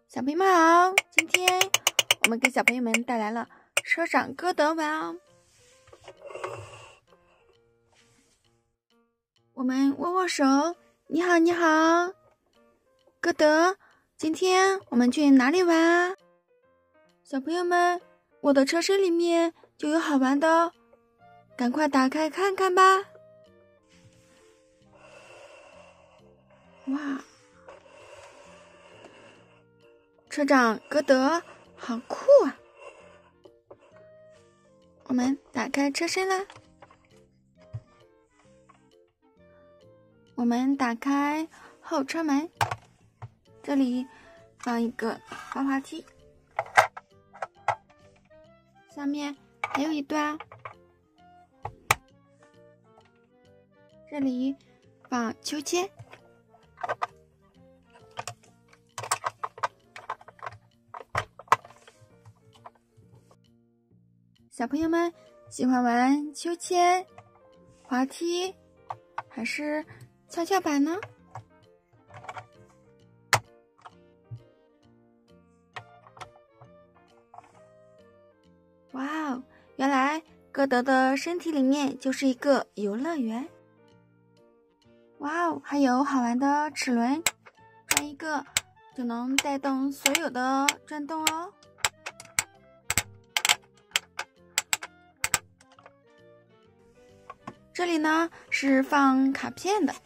小朋友们好，今天我们给小朋友们带来了车长歌德玩哦。我们握握手，你好你好。歌德，今天我们去哪里玩啊？小朋友们，我的车身里面就有好玩的哦，赶快打开看看吧。哇，车长歌德好酷啊！我们打开车身啦，我们打开后车门，这里放一个滑滑梯，下面还有一段，这里放秋千，小朋友们喜欢玩秋千、滑梯还是跷跷板呢？哇哦，原来歌德的身体里面就是一个游乐园。哇哦，还有好玩的齿轮，转一个就能带动所有的转动哦。这里呢是放卡片的，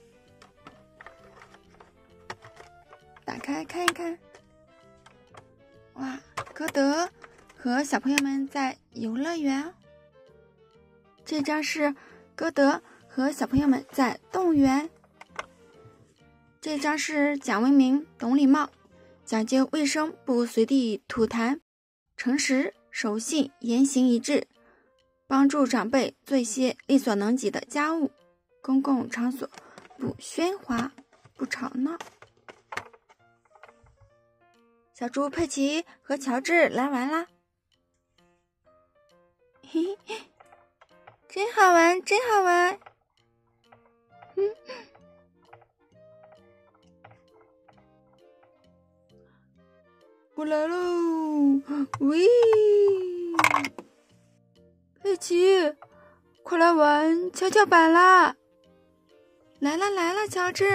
打开看一看。哇，歌德和小朋友们在游乐园哦。这张是歌德和小朋友们在动物园。这张是蒋为民懂礼貌，讲究卫生，不随地吐痰，诚实守信，言行一致，帮助长辈做一些力所能及的家务，公共场所不喧哗，不吵闹。小猪佩奇和乔治来玩啦！嘿嘿，真好玩，真好玩！我来喽！喂，佩奇，快来玩跷跷板啦！来了来了，乔治！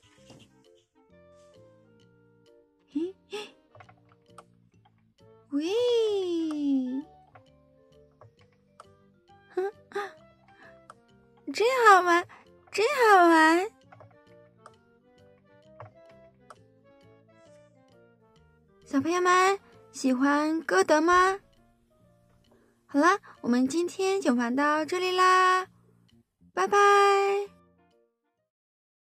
嘿嘿，喂！真好玩，真好玩！小朋友们喜欢歌德吗？好了，我们今天就玩到这里啦，拜拜。